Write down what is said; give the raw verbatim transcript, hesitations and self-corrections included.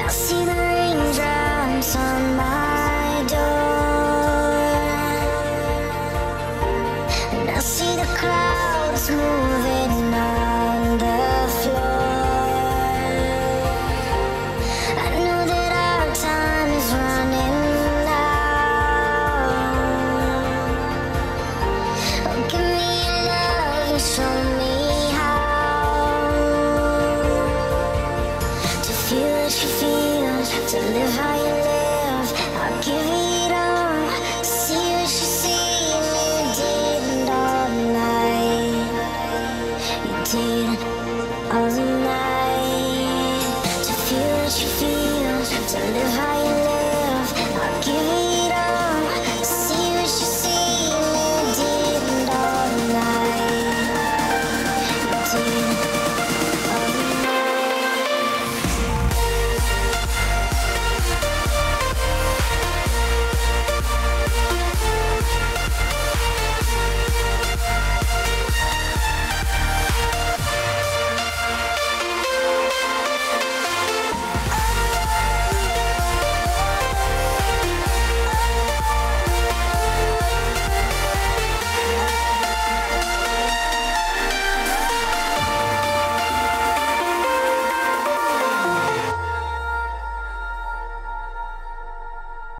see the raindrops on my door, and I see the clouds moving on the floor. I know that our time is running out. Oh, give me your love and show me feel what you feel, to live how you live. I'll give it all, see what you see, and you did all night. You did all the night. To feel what you feel, to live how you